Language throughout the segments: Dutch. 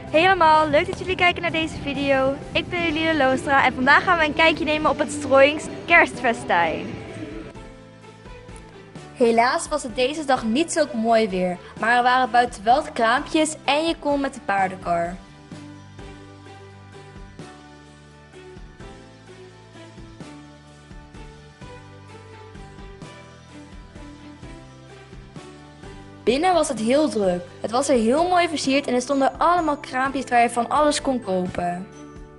Hey allemaal, leuk dat jullie kijken naar deze video. Ik ben Eline Loonstra en vandaag gaan we een kijkje nemen op het Strooings Kerstfestijn. Helaas was het deze dag niet zo mooi weer, maar er waren buiten wel de kraampjes en je kon met de paardenkar. Binnen was het heel druk. Het was er heel mooi versierd en er stonden allemaal kraampjes waar je van alles kon kopen.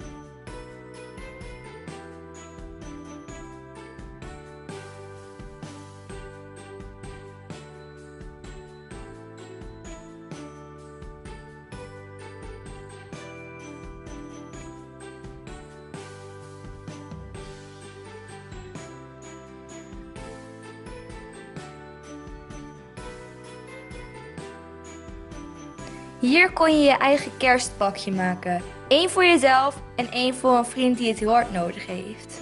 Hier kon je je eigen kerstpakje maken. Eén voor jezelf en één voor een vriend die het heel hard nodig heeft.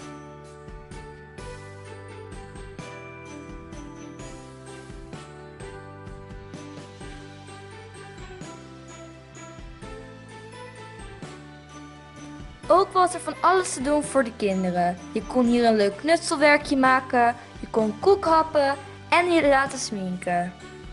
Ook was er van alles te doen voor de kinderen. Je kon hier een leuk knutselwerkje maken, je kon koek happen en je laten sminken.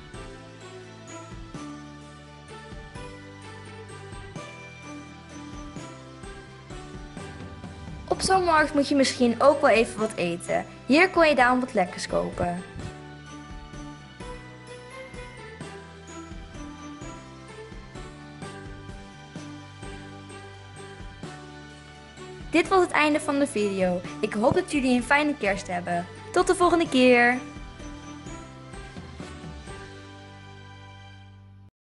Op zo'n markt moet je misschien ook wel even wat eten. Hier kon je daarom wat lekkers kopen. Dit was het einde van de video. Ik hoop dat jullie een fijne kerst hebben. Tot de volgende keer!